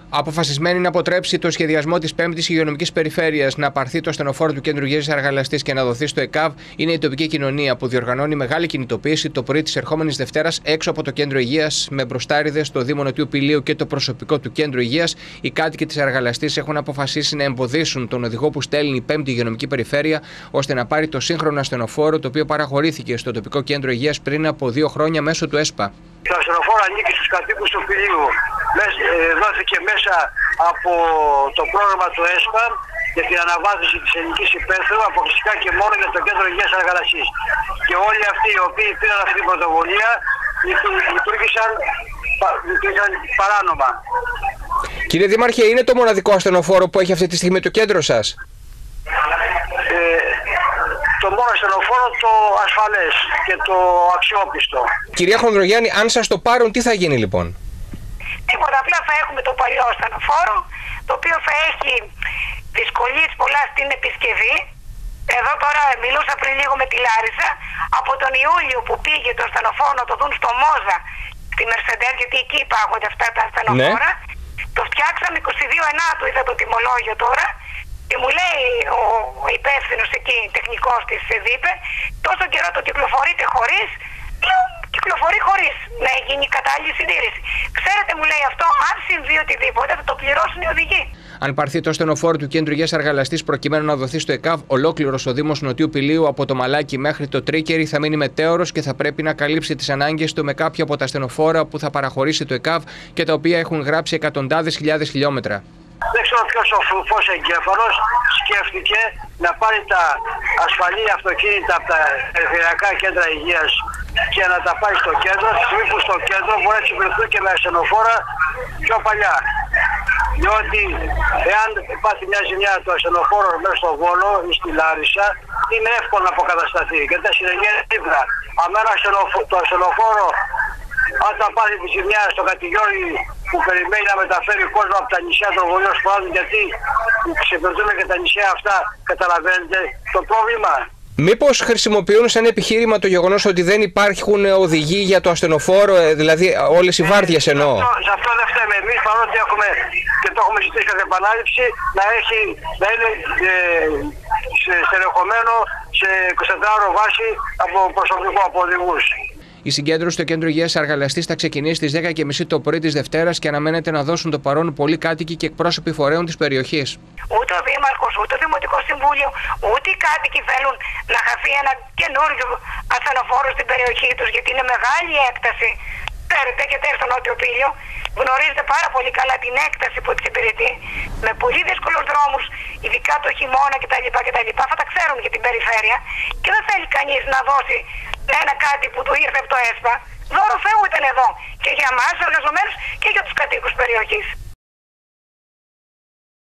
Αποφασισμένη να αποτρέψει το σχεδιασμό της 5ης υγειονομικής περιφέρειας να πάρθει το ασθενοφόρο του κέντρου υγείας Αργαλαστής και να δοθεί στο ΕΚΑΒ είναι η τοπική κοινωνία που διοργανώνει μεγάλη κινητοποίηση το πρωί της ερχόμενης Δευτέρας έξω από το κέντρο υγείας με μπροστάριδες στο Δήμο Νοτιού Πηλίου και το προσωπικό του κέντρου υγείας. Οι κάτοικοι της Αργαλαστής έχουν αποφασίσει να εμποδίσουν τον οδηγό που στέλνει η 5η υγειονομική περιφέρεια ώστε να πάρει το σύγχρονο ασθενοφόρο το οποίο παραχωρήθηκε στο τοπικό κέντρο υγείας πριν από 2 χρόνια μέσω του ΕΣΠΑ. Το ασθενοφόρο ανήκει στους κατοίκους του Πηλίου. Δόθηκε μέσα από το πρόγραμμα του ΕΣΠΑ για την αναβάθμιση της ελληνικής υπαίθρου αποκλειστικά και μόνο για το κέντρο υγείας Αργαλαστής. Και όλοι αυτοί οι οποίοι πήραν αυτή την πρωτοβουλία λειτουργήσαν παράνομα. Κύριε Δήμαρχε, είναι το μοναδικό ασθενοφόρο που έχει αυτή τη στιγμή το κέντρο σας? Το μόνο ασθενοφόρο το ασφαλές και το αξιόπιστο. Κυρία Χονδρογιάννη, αν σας το πάρουν, τι θα γίνει λοιπόν? Τίποτα, απλά θα έχουμε το παλιό ασθενοφόρο, το οποίο θα έχει δυσκολίες πολλά στην επισκευή. Εδώ τώρα μιλούσα πριν λίγο με τη Λάρισα, από τον Ιούλιο που πήγε το ασθενοφόρο να το δουν στο Μόζα, στη Μερσεντέρ, γιατί εκεί υπάρχονται αυτά τα ασθενοφόρα. Ναι. Το φτιάξαμε 22 Ενάτου, είδα το τιμολόγιο τώρα. Και μου λέει ο υπεύθυνος εκεί, τεχνικός της ΔΥΠΕ, τόσο καιρό το κυκλοφορείτε χωρίς, λέω κυκλοφορεί χωρίς να γίνει κατάλληλη συντήρηση. Ξέρετε, μου λέει, αυτό αν συμβεί οτιδήποτε θα το πληρώσουν οι οδηγοί. Αν πάρθει το ασθενοφόρο του κέντρου υγείας Αργαλαστής προκειμένου να δοθεί στο ΕΚΑΒ, ολόκληρος ο Δήμος Νοτιού Πηλίου από το Μαλάκι μέχρι το Τρίκερι θα μείνει μετέωρος και θα πρέπει να καλύψει τις ανάγκες του με κάποια από τα ασθενοφόρα που θα παραχωρήσει το ΕΚΑΒ και τα οποία έχουν γράψει εκατοντάδες χιλιάδες χιλιόμετρα. Δεν ξέρω ποιος ο φρουφός εγκέφαλος σκέφτηκε να πάρει τα ασφαλή αυτοκίνητα από τα περιφερειακά κέντρα υγείας και να τα πάει στο κέντρο, τη στιγμή που στο κέντρο μπορεί να εξυπηρετούν και με ασθενοφόρα πιο παλιά. Διότι εάν υπάρχει μια ζημιά το ασθενοφόρο μέσα στο Βόλο ή στη Λάρισα, είναι εύκολο να αποκατασταθεί γιατί τα συνεργεία δίπλα. Αμένα το ασθενοφόρο, όταν πάρει τη ζημιά στο κατηγόρι που περιμένει να μεταφέρει κόσμο από τα νησιά των βορείων σπουδών, γιατί ξεπερδούμε και τα νησιά αυτά, καταλαβαίνετε το πρόβλημα. Μήπως χρησιμοποιούν σαν επιχείρημα το γεγονός ότι δεν υπάρχουν οδηγοί για το ασθενοφόρο, δηλαδή όλες οι βάρδιες εννοώ? Σε αυτό δεν φταίμε εμείς, παρότι έχουμε και το έχουμε ζητήσει κατά επανάληψη, να είναι στερεχωμένο σε 24ωρο βάση από προσωπικό, από οδηγούς. Η συγκέντρωση στο κέντρο υγείας Αργαλαστής θα ξεκινήσει στις 10:30 το πρωί της Δευτέρας και αναμένεται να δώσουν το παρόν πολλοί κάτοικοι και εκπρόσωποι φορέων της περιοχής. Ούτε ο Δήμαρχος, ούτε το Δημοτικό Συμβούλιο, ούτε οι κάτοικοι θέλουν να χαθεί ένα καινούριο ασθενοφόρο στην περιοχή τους, γιατί είναι μεγάλη έκταση. Ξέρετε, έχετε έρθει στο Νότιο Πήλιο, γνωρίζετε πάρα πολύ καλά την έκταση που εξυπηρετεί, με πολύ δύσκολους δρόμους, ειδικά το χειμώνα κτλ. Θα τα ξέρουν για την περιφέρεια και δεν θέλει κανείς να δώσει ένα κάτι που του ήρθε από το ΕΣΠΑ. Δώρο Θεού ήταν εδώ και για εμάς εργαζομένους και για τους κατοίκους περιοχής.